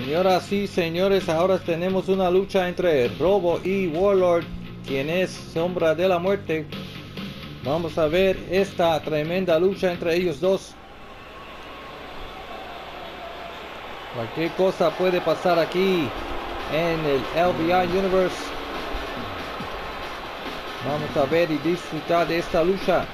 Señoras y señores, ahora tenemos una lucha entre Robo y Warlord, quien es Sombra de la Muerte. Vamos a ver esta tremenda lucha entre ellos dos. Cualquier cosa puede pasar aquí en el LVI Universe. Vamos a ver y disfrutar de esta lucha.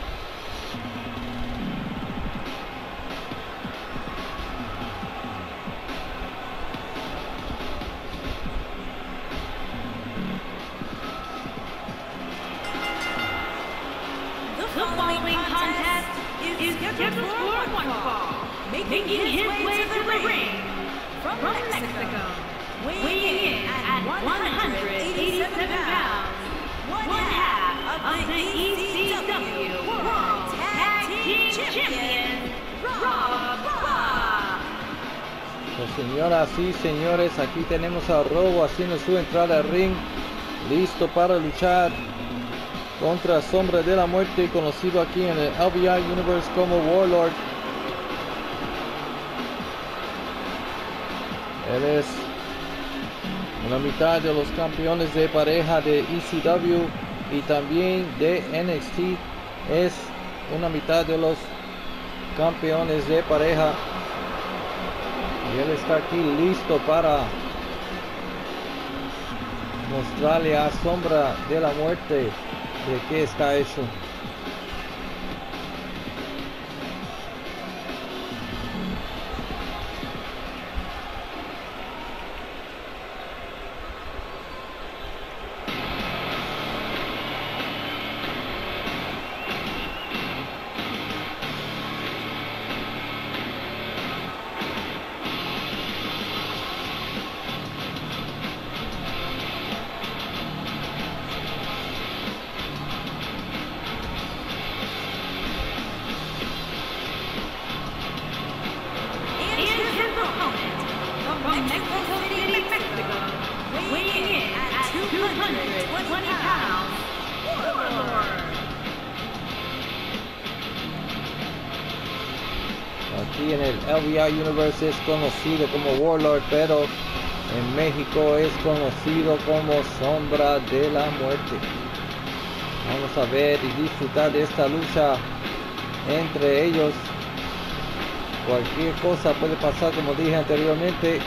The following contest is scheduled for one fall, making his way to the ring from Mexico, weighing in at 187 pounds, one half of the ECW World Tag Team Champion, Rob. Pues señoras y señores, aquí tenemos a Robo haciendo su entrada al ring, listo para luchar contra Sombra de la Muerte, conocido aquí en el LVI Universe como Warlord. Él es una mitad de los campeones de pareja de ECW y también de NXT. Es una mitad de los campeones de pareja. Y él está aquí listo para mostrarle a Sombra de la Muerte de qué está hecho. From Mexico City, Mexico, weighing in at 220 pounds, Warlord. Aquí en el LVI Universe es conocido como Warlord, pero en México es conocido como Sombra de la Muerte. Vamos a ver y disfrutar de esta lucha entre ellos. Cualquier cosa puede pasar, como dije anteriormente.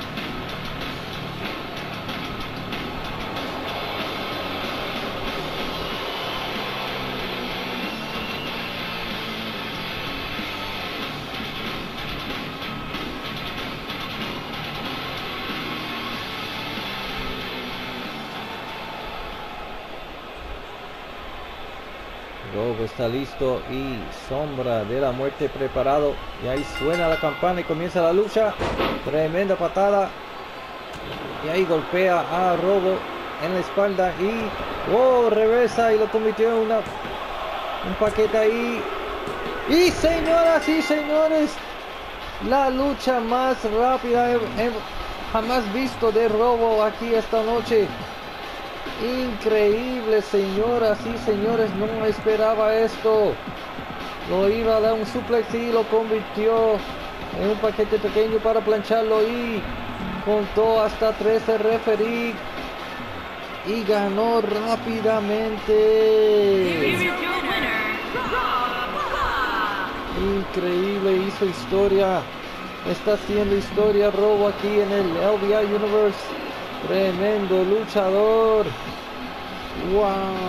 Robo está listo y Sombra de la Muerte preparado. Y ahí suena la campana y comienza la lucha. Tremenda patada. Y ahí golpea a Robo en la espalda y reversa y lo convirtió en un paquete ahí. Y señoras y señores, la lucha más rápida jamás visto de Robo aquí esta noche. Increíble, señoras y señores, no esperaba esto. Lo iba a dar un suplex y lo convirtió en un paquete pequeño para plancharlo y contó hasta 13 referí y ganó rápidamente. Increíble, hizo historia. Está haciendo historia Robo aquí en el LVI Universe. Tremendo luchador. Wow.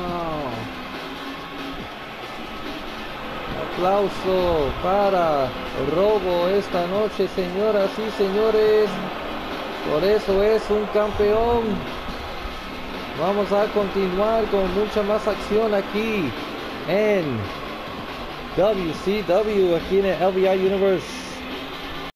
Aplauso para Robo esta noche, señoras y señores. Por eso es un campeón. Vamos a continuar con mucha más acción aquí en WCW, aquí en el LVI Universe.